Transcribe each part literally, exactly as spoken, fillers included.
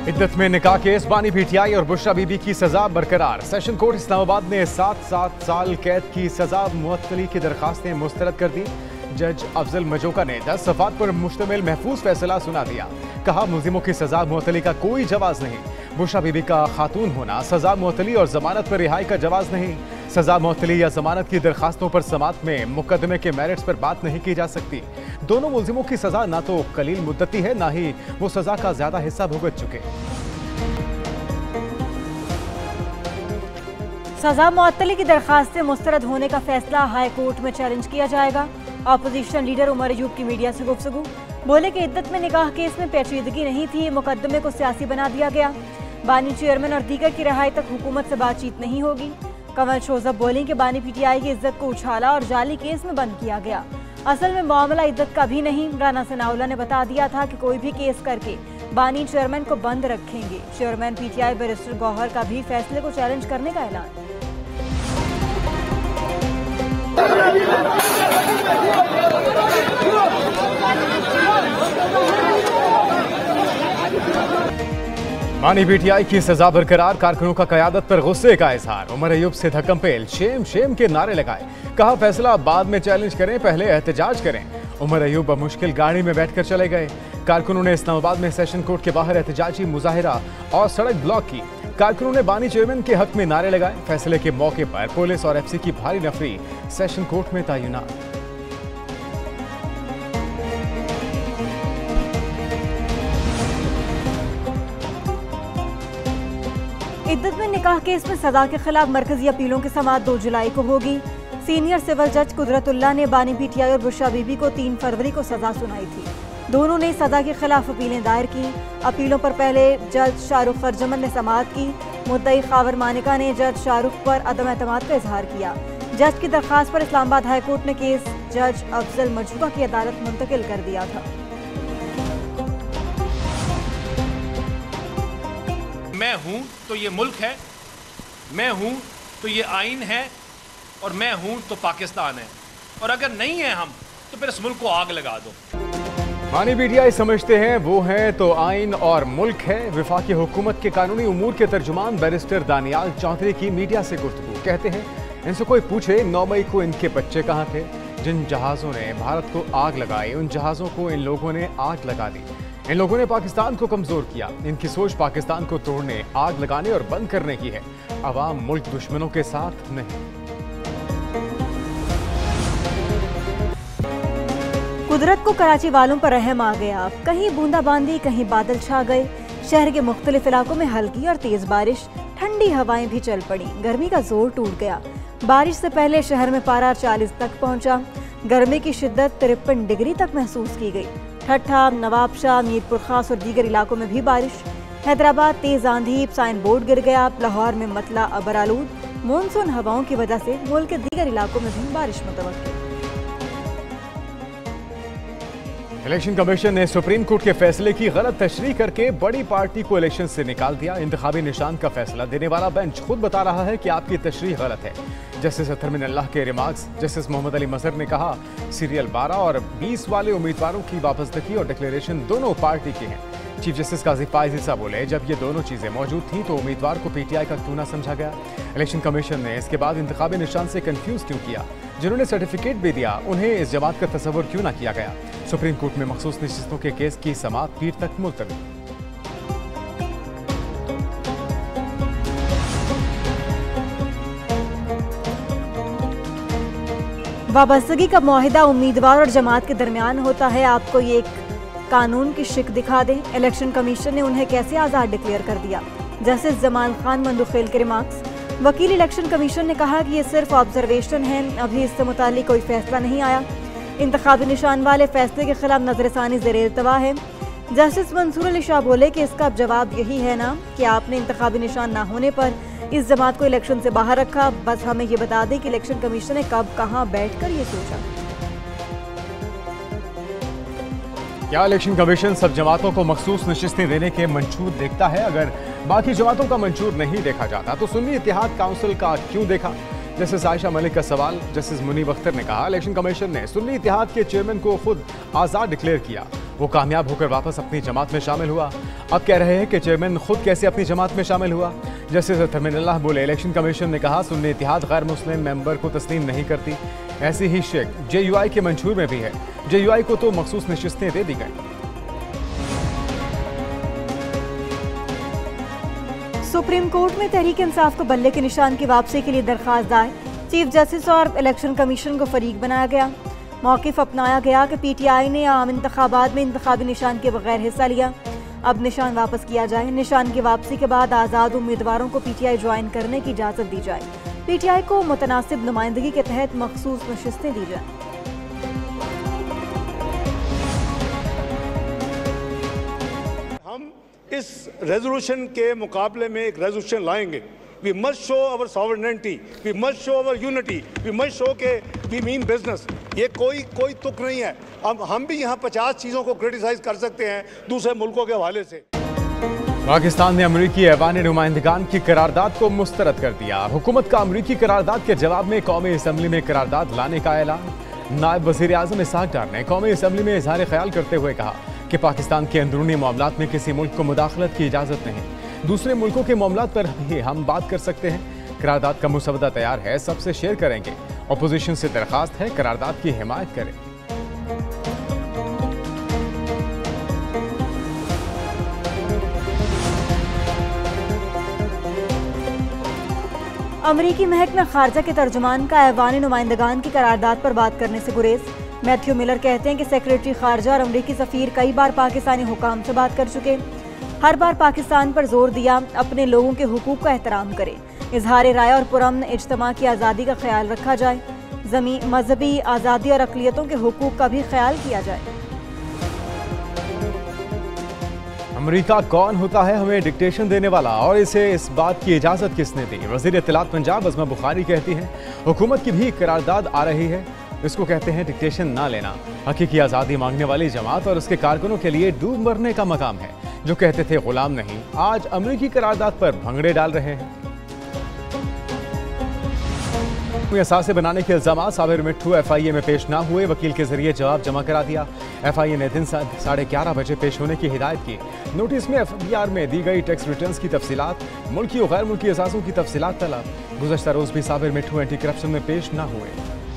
इद्दत में निकाह केस बानी पीटीआई और बुशरा बीबी की सजा बरकरार। सेशन कोर्ट इस्लामाबाद ने सात सात साल कैद की सजा मुअत्तली की दरखास्तें मुस्तरद कर दी। जज अफजल मजोका ने दस सफात पर मुश्तमिल महफूज फैसला सुना दिया। कहा, मुलजिमों की सजा मुअत्तली का कोई जवाज नहीं। बुशरा बीबी का खातून होना सजा मुअत्तली और जमानत पर रिहाई का जवाज नहीं। सजा मुअत्तली या जमानत की दरखास्तों पर समात में मुकदमे के मेरिट्स पर बात नहीं की जा सकती। दोनों मुलजिमों की सजा ना तो कलील मुद्दती है, ना ही वो सजा का ज्यादा हिस्सा भुगत चुके। सजा मुअत्तली की दरखास्तें मुस्तरद होने का फैसला हाई कोर्ट में चैलेंज किया जाएगा। अपोजिशन लीडर उमर अयूब की मीडिया से गुफ्तगू, बोले कि इद्दत में निकाह केस में पेचीदगी नहीं थी, मुकदमे को सियासी बना दिया गया। बानी चेयरमैन और दीगर की रिहाई तक हुकूमत से बातचीत नहीं होगी। कंवल शोजब बोली कि बानी पीटीआई की इज्जत को उछाला और जाली केस में बंद किया गया। असल में मामला इद्दत का भी नहीं। राना सनाउल्लाह ने बता दिया था कि कोई भी केस करके बानी चेयरमैन को बंद रखेंगे। चेयरमैन पीटीआई बैरिस्टर गौहर का भी फैसले को चैलेंज करने का ऐलान। बानी पीटीआई की सजा बरकरार, कारकुनों का कयादत पर गुस्से का इजहार। उमर अयूब से धक्कम पेल, शेम शेम के नारे लगाए। कहा, फैसला बाद में चैलेंज करें, पहले एहतजाज करें। उमर अयूब मुश्किल गाड़ी में बैठकर चले गए। कारकुनों ने इस्लामाबाद में सेशन कोर्ट के बाहर एहतजाजी मुजाहिरा और सड़क ब्लॉक की। कारकुनों ने बानी चेयरमैन के हक में नारे लगाए। फैसले के मौके पर पुलिस और एफसी की भारी नफरी सेशन कोर्ट में तैनात। इद्दत में निकाह केस में सजा के खिलाफ मरकजी अपीलों की समाअत दो जुलाई को होगी। सीनियर सिविल जज कुदरतुल्लाह ने बानी पीटीआई और बुशरा बीबी को तीन फरवरी को सजा सुनाई थी। दोनों ने सजा के खिलाफ अपीलें दायर की। अपीलों पर पहले जज शाहरुख फरजमन ने समाअत की। मुद्दई खावर मानिका ने जज शाहरुख पर अदम एतमाद का इजहार किया। जज की दरखास्त पर इस्लामाबाद हाई कोर्ट ने केस जज अफजल मजूका की अदालत मुंतकिल कर दिया था। मैं हूं तो ये मुल्क है, मैं हूं तो ये आइन है, और मैं हूं तो पाकिस्तान है। और अगर नहीं है हम तो फिर इस मुल्क को आग लगा दो। बानी पीटीआई समझते हैं वो है तो आइन और मुल्क है। वफाकी हुकूमत के कानूनी उमूर के तर्जुमान बैरिस्टर दानियाल चौधरी की मीडिया से गुफ्तगू, कहते हैं, इनसे कोई पूछे नौ मई को इनके बच्चे कहाँ थे। जिन जहाज़ों ने भारत को आग लगाई, उन जहाज़ों को इन लोगों ने आग लगा दी। इन लोगों ने पाकिस्तान को कमजोर किया। इनकी सोच पाकिस्तान को तोड़ने, आग लगाने और बंद करने की है। अवाम मुल्क दुश्मनों के साथ नहीं। कुदरत को कराची वालों पर रहम आ गया। कहीं बूंदाबांदी, कहीं बादल छा गए। शहर के मुख्तलिफ इलाकों में हल्की और तेज बारिश, ठंडी हवाएं भी चल पड़ी। गर्मी का जोर टूट गया। बारिश से पहले शहर में पारा चालीस तक पहुंचा। गर्मी की शिद्दत तिरपन डिग्री तक महसूस की गई। ठट्ठा, नवाबशाह, मीरपुर खास और दीगर इलाकों में भी बारिश। हैदराबाद तेज आंधी, साइन बोर्ड गिर गया। लाहौर में मतला अबरालूद। मानसून हवाओं की वजह से मुल्क के दीगर इलाकों में भी बारिश मुतवक्किल। इलेक्शन कमीशन ने सुप्रीम कोर्ट के फैसले की गलत तशरीह करके बड़ी पार्टी को इलेक्शन से निकाल दिया। इंतखाबी निशान का फैसला देने वाला बेंच खुद बता रहा है कि आपकी तशरीह गलत है। जस्टिस अतहर मिन अल्लाह के रिमार्क्स। जस्टिस मोहम्मद अली मजहर ने कहा, सीरियल बारह और बीस वाले उम्मीदवारों की वापसदगी और डिक्लेरेशन दोनों पार्टी की हैं। चीफ जस्टिस काजी फाइज ईसा बोले, जब ये दोनों चीजें मौजूद थी तो उम्मीदवार को पीटीआई का क्यों ना समझा गया। इलेक्शन कमीशन ने इसके बाद इंतखाबी निशान से कंफ्यूज क्यों किया। जिन्होंने सर्टिफिकेट भी दिया उन्हें इस जमात का तस्वुर क्यों ना किया गया। सुप्रीम कोर्ट में मखसूस नशिस्तों के केस की समाअत पीर तक मुलतवी। वाबस्तगी का मुआहिदा उम्मीदवार और जमात के दरमियान होता है। आपको ये एक कानून की शिक दिखा दें। इलेक्शन कमीशन ने उन्हें कैसे आज़ाद डिक्लेयर कर दिया। जस्टिस जमाल खान मंदुखेल के रिमार्क्स। वकील इलेक्शन कमीशन ने कहा कि ये सिर्फ ऑब्जर्वेशन है, अभी इससे मुतालिक कोई फैसला नहीं आया। इंतखाबी निशान वाले फैसले के खिलाफ नजरसानी ज़ेरे इल्तवा है। जस्टिस मंसूर अली शाह बोले कि इसका जवाब यही है ना कि आपने इंतखाबी निशान ना होने पर इस जमात को इलेक्शन से बाहर रखा। बस हमें ये बता दें कि इलेक्शन कमीशन ने कब कहां बैठकर ये सोचा। क्या इलेक्शन कमीशन सब जमातों को मखसूस नशिस्तें देने के मंशूर देखता है? अगर बाकी जमातों का मंशूर नहीं देखा जाता तो सुन्नी इत्तेहाद काउंसिल का क्यों देखा? जस्टिस आयशा मलिक का सवाल। जस्टिस मुनीब अख्तर ने कहा, इलेक्शन कमीशन ने सुन्नी इत्तेहाद के चेयरमैन को खुद आज़ाद डिक्लेयर किया। वो कामयाब होकर वापस अपनी जमात में शामिल हुआ। अब कह रहे हैं कि चेयरमैन खुद कैसे अपनी जमात में शामिल हुआ। जस्टिस थमीनुल्लाह बोले, इलेक्शन कमीशन ने कहा सुन्नी इत्तेहाद गैर मुस्लिम मेंबर को तस्लीम नहीं करती। ऐसी ही शेख जे यू आई के मंशूर में भी है। जे यू आई को तो मखसूस नशिस्तें दे दी गई। सुप्रीम कोर्ट में तहरीक इंसाफ को बल्ले के निशान की वापसी के लिए दरखास्त दायर। चीफ जस्टिस और इलेक्शन कमीशन को फरीक बनाया गया। मौक़िफ़ अपनाया गया कि पी टी आई ने आम इंतखाबात में इंतखाबी निशान के बगैर हिस्सा लिया। अब निशान वापस किया जाए। निशान की वापसी के बाद आज़ाद उम्मीदवारों को पी टी आई ज्वाइन करने की इजाज़त दी जाए। पी टी आई को मुतनासिब नुमाइंदगी के तहत मखसूस नशिस्तें दी जाएं। हम इस रेजोल्यूशन के मुकाबले में एक रेजोल्यूशन लाएंगे। We must show our sovereignty, we must show our unity, we must show के वी मीन बिजनेस। ये कोई कोई तुक नहीं है। अब हम भी यहाँ पचास चीज़ों को क्रिटिसाइज कर सकते हैं दूसरे मुल्कों के हवाले से। पाकिस्तान ने अमरीकी ऐवान नुमाइंदगान की करारदाद को मुस्तरद कर दिया। हुकूमत का अमरीकी करारदाद के जवाब में कौमी असम्बली में करारदाद लाने का ऐलान। नायब वज़ीर आज़म इसहाक डार ने कौमी असम्बली में इजहार ख्याल करते हुए कहा कि पाकिस्तान के अंदरूनी मामलात में किसी मुल्क को मुदाखलत की इजाज़त नहीं। दूसरे मुल्कों के मामलात पर भी हम बात कर सकते हैं। करारदाद का मुसवदा तैयार है, सबसे शेयर करेंगे। अपोजिशन से दरखास्त है करारदाद की हिमायत करें। अमरीकी महकमा खारजा के तर्जुमान का ऐवान नुमाइंदगान की करारदाद पर बात करने से गुरेज। मैथ्यू मिलर कहते हैं कि सेक्रेटरी खारजा और अमरीकी सफ़ीर कई बार पाकिस्तानी हुकाम से बात कर चुके। हर बार पाकिस्तान पर जोर दिया अपने लोगों के हुकूक का एहतराम करे, इजहार राय और पुरअमन इज्तिमा की आज़ादी का ख्याल रखा जाए, ज़मी मजहबी आज़ादी और अक़लियतों के हुकूक का भी ख्याल किया जाए। अमेरिका कौन होता है हमें डिक्टेशन देने वाला, और इसे इस बात की इजाज़त किसने दी? वज़ीर इत्तलात पंजाब अज़मा बुखारी कहती हैं हुकूमत की भी करारदाद आ रही है। इसको कहते हैं डिक्टेशन ना लेना। हकीकी आज़ादी मांगने वाली जमात और उसके कारकुनों के लिए डूब मरने का मकाम है। जो कहते थे गुलाम नहीं, आज अमरीकी करारदाद पर भंगड़े डाल रहे हैं। असासे बनाने के इल्जाम साबिर मिट्ठू एफ आई ए में पेश ना हुए, वकील के जरिए जवाब जमा करा दिया। एफ आई ए ने दिन साढ़े ग्यारह बजे पेश होने की हिदायत की। नोटिस में एफ बी आर में दी गई टैक्स रिटर्न्स की तफसीलात, मुल्की और गैर मुल्की असासों की तफसीलात तलब। गुज़श्ता रोज भी साबिर मिट्ठू एंटी करप्शन में पेश ना हुए।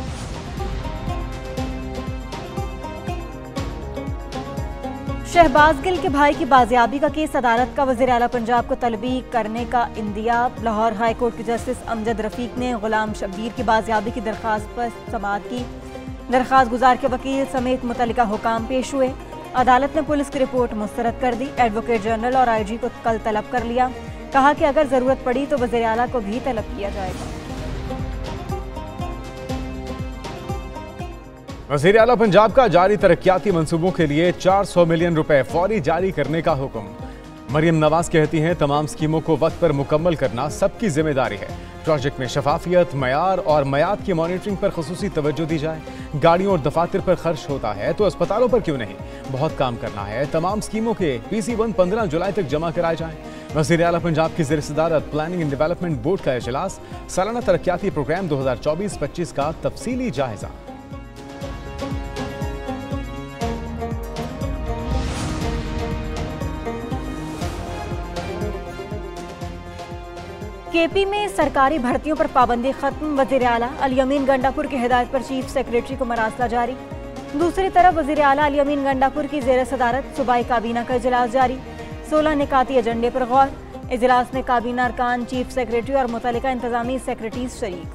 शहबाज गिल के भाई की बाजियाबी का केस अदालत का वज़ीर आला पंजाब को तलबी करने का इंदियाब। लाहौर हाई कोर्ट के जस्टिस अमजद रफीक ने गुलाम शब्बीर की बाजियाबी की दरख्वास्त पर समाअत की। दरख्वास्त गुजार के वकील समेत मुतल्लिका हुकाम पेश हुए। अदालत ने पुलिस की रिपोर्ट मुस्तरद कर दी। एडवोकेट जनरल और आई जी को कल तलब कर लिया। कहा कि अगर ज़रूरत पड़ी तो वज़ीर आला को भी तलब किया जाएगा। वज़ीर आला पंजाब का जारी तरक्याती मंसूबों के लिए चार सौ मिलियन रुपए फौरी जारी करने का हुक्म। मरियम नवाज कहती हैं तमाम स्कीमों को वक्त पर मुकम्मल करना सबकी जिम्मेदारी है। प्रोजेक्ट में शफाफियत, मयार और मयाद की मॉनिटरिंग पर खुसूसी तवज्जो दी जाए। गाड़ियों और दफातर पर खर्च होता है तो अस्पतालों पर क्यों नहीं, बहुत काम करना है। तमाम स्कीमों के पी सी वन पंद्रह जुलाई तक जमा कराए जाएं। वज़ीर आला पंजाब की ज़ेर सदारत प्लानिंग एंड डेवलपमेंट बोर्ड का इजलास, सालाना तरक्याती प्रोग्राम दो हजार चौबीस पच्चीस का तफसीली जायजा। केपी में सरकारी भर्तियों पर पाबंदी खत्म। वज़ीर आला अली अमीन गंडापुर की हिदायत पर चीफ सेक्रेटरी को मरासला जारी। दूसरी तरफ वज़ीर आला अली अमीन गंडापुर की ज़ेर सदारत सूबाई काबीना का इजलास जारी। सोलह निकाती एजेंडे पर गौर। इजलास में काबीना अरकान, चीफ सेक्रेटरी और मुतल्लिका इंतजामी सेक्रेटरीज शरीक।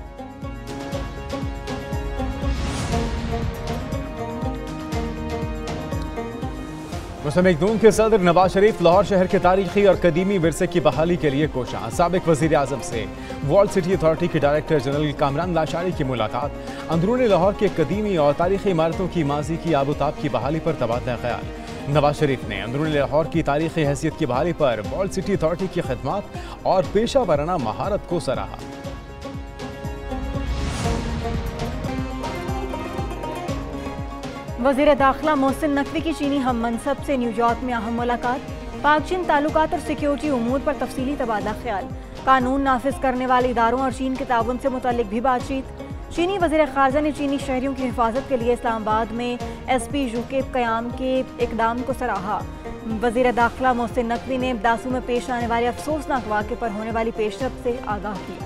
मुस्लिम लीग नून के सदर नवाज शरीफ लाहौर शहर के तारीखी और कदीमी विरसे की बहाली के लिए कोशां। साबिक वज़ीर आज़म से वर्ल्ड सिटी अथॉरिटी के डायरेक्टर जनरल कामरान लाशारी की मुलाकात। अंदरूनी लाहौर के कदीमी और तारीखी इमारतों की माजी की आबोताब की बहाली पर तबादला ख्याल। नवाज शरीफ ने अंदरूनी लाहौर की तारीखी हैसियत की बहाली पर वर्ल्ड सिटी अथॉरिटी की खिदमत और पेशा वराना महारत को सराहा। वज़ीर दाखिला मोहसिन नकवी की चीनी हम मनसब से न्यूयॉर्क में अहम मुलाकात। पाक चीन ताल्लुकात और सिक्योरिटी उमूर पर तफसीली तबादला ख्याल। कानून नाफिज करने वाले इदारों और चीन के ताउन से मुतल्लिक भी बातचीत। चीनी वज़ीर ख़ारजा ने चीनी शहरियों की हिफाजत के लिए इस्लामाबाद में एस पी यू के क़याम के इकदाम को सराहा। वज़ीर दाखिला मोहसिन नकवी ने दासू में पेश आने वाले अफसोसनाक वाक़े पर होने वाली पेशरफ से आगाह किया।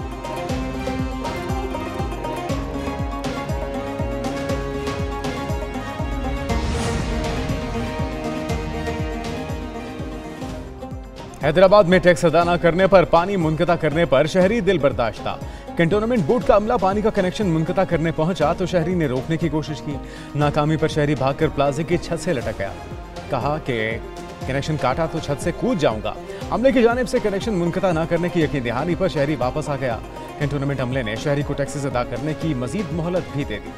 हैदराबाद में टैक्स अदा न करने पर पानी मुनक़ता करने पर शहरी दिल बर्दाश्ता। कैंटोनमेंट बोर्ड का अमला पानी का कनेक्शन मुनक़ता करने पहुंचा तो शहरी ने रोकने की कोशिश की। नाकामी पर शहरी भागकर प्लाजे की छत से लटक गया। कहा कि कनेक्शन काटा तो छत से कूद जाऊंगा। अमले की जानिब से कनेक्शन मुनक़ता न करने की यकीन दहानी पर शहरी वापस आ गया। कैंटोनमेंट अमले ने शहरी को टैक्सेस अदा करने की मजीद मोहलत भी दे दी।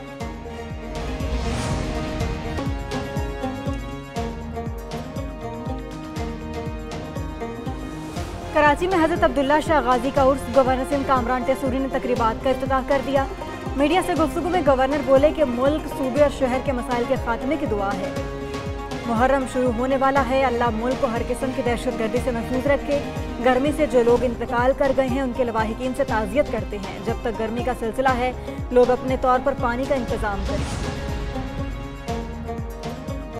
कराची में हजरत अब्दुल्ला शाह गाजी का उर्स गवर्नर सिंध कामरान टेसूरी ने तकरीबात का इफ्तिताह कर दिया। मीडिया से गुफ्तगू में गवर्नर बोले कि मुल्क, सूबे और शहर के मसाइल के खात्मे की दुआ है। मुहर्रम शुरू होने वाला है, अल्लाह मुल्क को हर किस्म की दहशतगर्दी से महफूज रखे। गर्मी से जो लोग इंतकाल कर गए हैं उनके लवाहिकीन से ताज़ियत करते हैं। जब तक गर्मी का सिलसिला है, लोग अपने तौर पर पानी का इंतज़ाम करें।